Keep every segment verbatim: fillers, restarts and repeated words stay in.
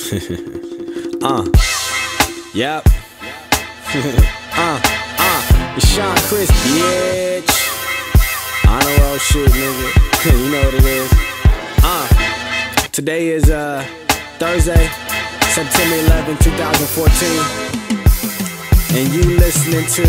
uh, yep. uh, uh, it's Sean Chris, bitch. Honor roll shit, nigga. You know what it is. Uh, today is uh Thursday, September eleventh, two thousand fourteen, and you listening to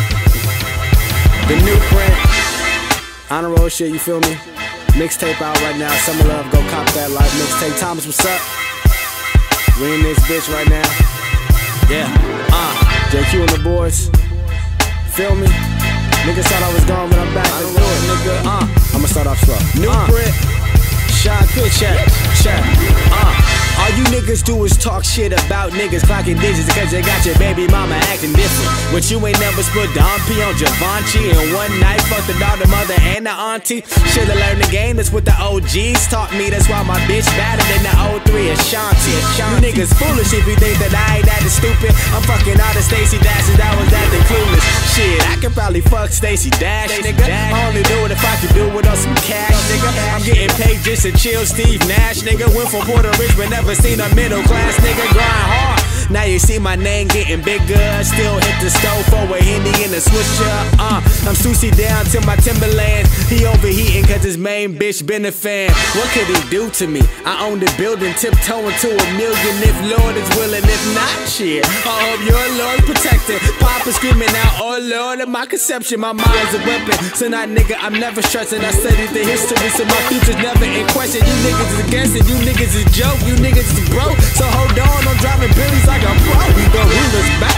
the new print Honor roll shit. You feel me? Mixtape out right now. Summer Love, go cop that live mixtape. Thomas, what's up? We in this bitch right now. Yeah, uh, J Q on the boards. Feel me? Niggas thought I was gone, but I'm back. Let's do it, nigga. Uh, I'ma start off slow. New uh. print, Sean Chris, check, check. Uh, all you niggas do is talk shit about niggas clocking digits because they got your baby mama acting different. But you ain't never split Don P on Givenchy, and one night fucked the daughter, mother, and the auntie. Should've learned the game, that's what the O Gs taught me. That's why my bitch better than the oh three Ashanti. You niggas foolish if you think that I ain't that stupid. I'm fucking all the Stacey Dashes, that was that the clueless. Shit, I could probably fuck Stacey Dash, nigga. I only do it if I could do it on some cash, nigga. I'm getting paid just to chill Steve Nash, nigga. Went from Puerto Rich, but never seen a middle class nigga grind hard. Now you see my name getting bigger. Still hit the stove for a Henny and a Swisher. Uh, I'm Susie down to my Timberlands. He overheating cause his main bitch been a fan. What could he do to me? I own the building, tiptoeing to a million if Lord is willing. If not, shit, I hope your Lord's protected. Papa screaming out, oh Lord, in my conception, my mind's a weapon. So now nigga, I'm never stressing. I studied the history, so my future's never in question. You niggas is guessing, you niggas is joke, you niggas is broke. So hold on, I'm driving Billy's like I'm pro. The ruler's back.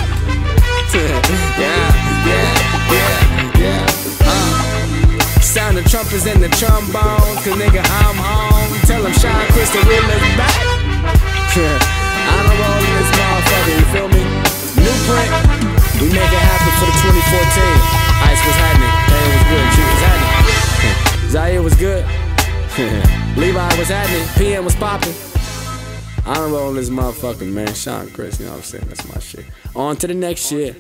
yeah, yeah, yeah, yeah. Uh. Sound the trumpets and the trombones, cause nigga, I'm home. Tell him Sean Chris, the ruler's back. Honor roll in this motherfucker, you feel me? New print, we make it happen for the twenty fourteen. Ice was happening, Taylor was good, Chief was happening. Zaire was good. Levi was happening, P M was popping. I'm rolling this motherfucker, man. Sean Chris, you know what I'm saying? That's my shit. On to the next shit.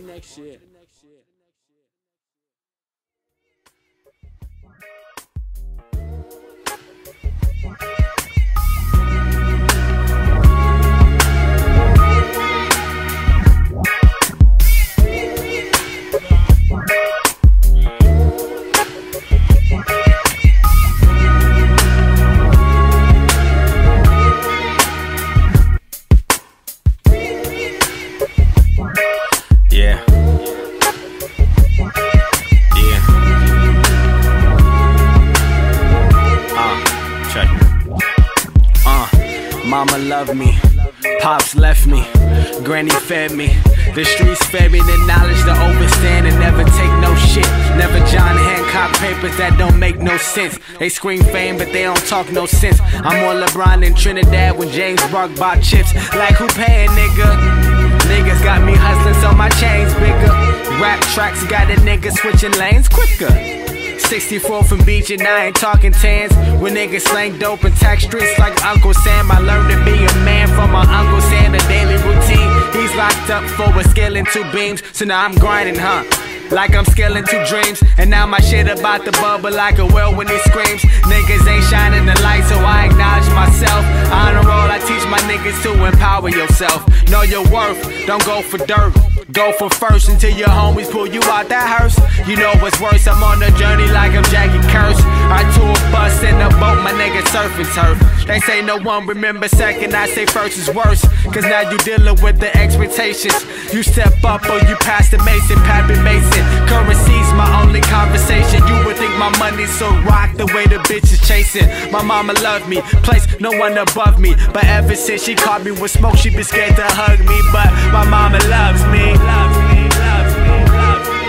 Yeah. Yeah. Uh, check. Uh, mama loved me. Pops left me. Granny fed me. The streets fed me the knowledge to overstand and never take no shit. Never John Hancock papers that don't make no sense. They scream fame but they don't talk no sense. I'm more LeBron in Trinidad when James Brock bought chips. Like who paying, nigga? Niggas got me hustling so my chains bigger. Rap tracks got a nigga switching lanes quicker. sixty-four from Beach and I ain't talking tens. When niggas slang dope and tax streets like Uncle Sam. I learned to be a man from my Uncle Sam, the daily routine. He's locked up for a skill and two beams. So now I'm grinding, huh? Like I'm scaling two dreams. And now my shit about to bubble like a well when he screams. Niggas ain't shining the light, so I acknowledge myself. Honor roll, I teach my niggas to empower yourself. Know your worth, don't go for dirt. Go for first until your homies pull you out that hearse. You know what's worse, I'm on the journey like I'm Jackie Curse. I tour bus in a boat, my nigga surfing turf. They say no one remember second, I say first is worse. Cause now you dealing with the expectations. You step up or you pass the Mason, Pappy Mason. Currency's my only conversation. You would think my money's so rock the way the bitch is chasing. My mama loved me, placed no one above me. But ever since she caught me with smoke, she been scared to hug me. But my mama loves me, loves me, loves me, loves me.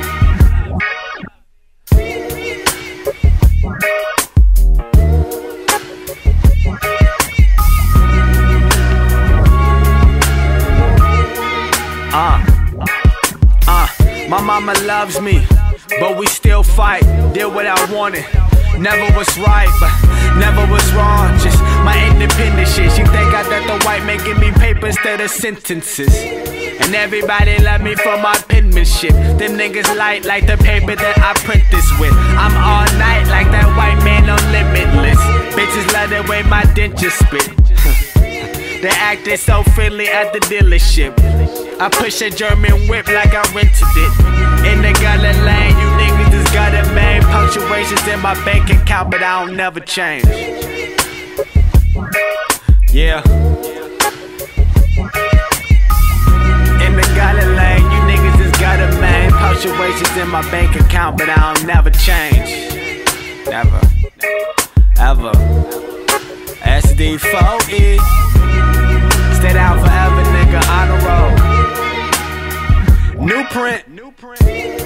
Uh, uh, my mama loves me, but we still fight, did what I wanted. Never was right, but never was wrong. Just my independent shit. She think I got the white making me paper instead of sentences. And everybody love me for my penmanship. Them niggas light like the paper that I print this with. I'm all night like that white man on Limitless. Bitches love the way my dentures spit. They acted so friendly at the dealership. I push a German whip like I rented it. In the gully lane, you niggas just got a main punctuations in my bank account, but I don't never change. Yeah. In the gully lane, you niggas just got a main punctuations in my bank account, but I don't never change. Never, ever. S D four E. Stay down forever, nigga, on the road. New print. New print.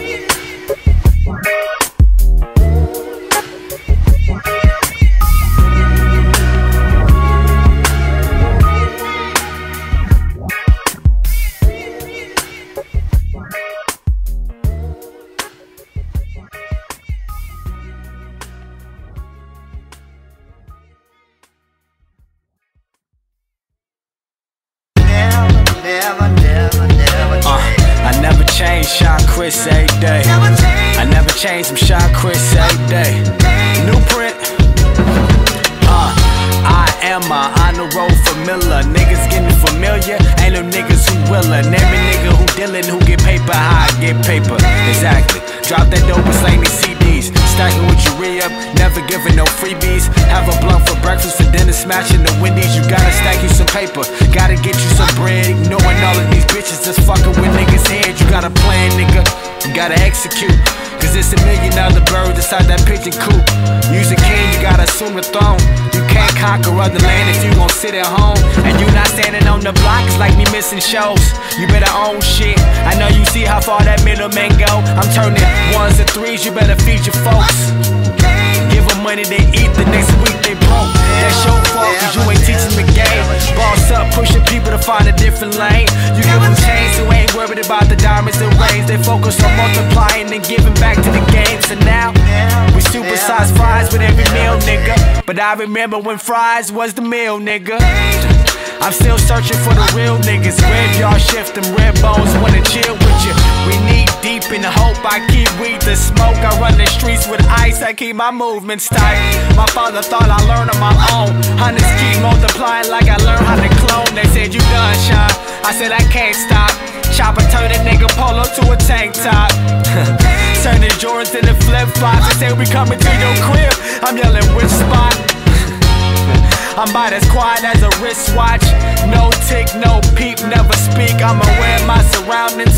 Sean Chris every day. I never change from Sean Chris every day. New print. Uh, I am a on the road familiar. Niggas getting familiar, ain't no niggas who willing. Every nigga who dealing, who get paper, how I get paper. Exactly. Drop that dope and slang these C Ds. Stacking with your re-up, never giving no freebies. Have a blunt for breakfast, for dinner, smashing the Wendy's. You gotta stack you some paper, gotta get you some bread. Ignoring all of these bitches that's fucking with niggas' head. You got a plan, nigga, you gotta execute. Cause it's a million other birds inside that pigeon coop. You's a king, you gotta assume the throne. You can't conquer other land if you gon' sit at home. And you not standing on the block, it's like me missing shows. You better own shit. I know you see how far that middleman go. I'm turning ones to threes, you better feed your folks. Give them money, they eat, the next week they broke. That's your fault, cause you ain't teaching the game. Boss up, pushing people to find a different lane. You give them chains who ain't worried about the diamonds and rings. They focus on multiplying and giving back to the game. So now, we supersize fries with every meal, nigga. But I remember when fries was the meal, nigga. I'm still searching for the real niggas. Graveyard shift, them red bones wanna chill with you. We need deep in the hope, I keep weed to smoke. I run the streets with ice, I keep my movements tight. My father thought I learned on my own. Hundreds keep multiplying like I learned how to clone. They said you done, Sean. I said I can't stop. Chopper turn a nigga polo to a tank top. Turn the Jordans into flip flops. They say we coming to your crib. I'm yelling which spot. I'm about as quiet as a wristwatch. No tick, no peep, never speak. I'm aware of my surroundings.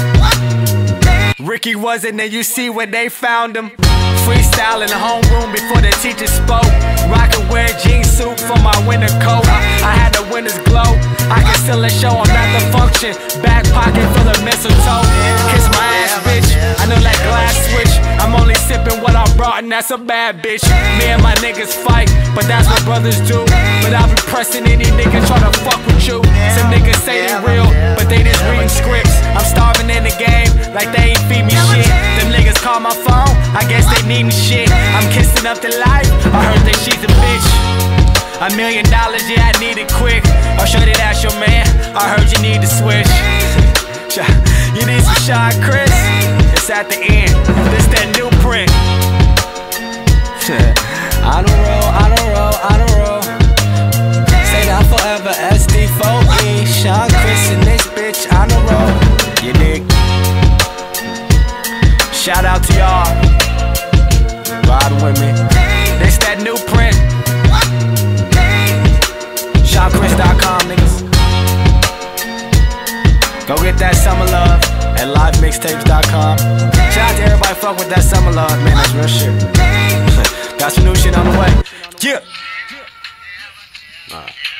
Ricky wasn't there, you see where they found him. Freestyle in the homeroom before the teacher spoke. Rock and wear jean suit for my winter coat. I, I had the winter's glow. I can still show I'm not the function. Back pocket full of mistletoe. Kiss my ass, bitch. I know that glass switch. I'm only sipping what I brought, and that's a bad bitch. Me and my niggas fight, but that's what brothers do. But I'll be pressing any nigga try to fuck with you. Some niggas say they real, but they just reading scripts. I'm starving in the game, like they ain't feed me shit. Them niggas call my phone, I guess they need me shit. I'm kissing up the life, I heard that she's a bitch. A million dollars, yeah, I need it quick. I'll show that that's your man, I heard you need to switch. You need some Sean Chris? It's at the end, this that new print. I don't roll, I don't roll, I don't roll. Stay down forever, S D four E. Sean Chris in this bitch, I don't roll. You dig? Shout out to y'all, riding with me. This that new print. Sean Chris dot com, niggas. Go get that summer love at live mixtapes dot com. Shout out to everybody fuck with that summer love, man, that's real shit. Got some new shit on the way. Yeah. Alright.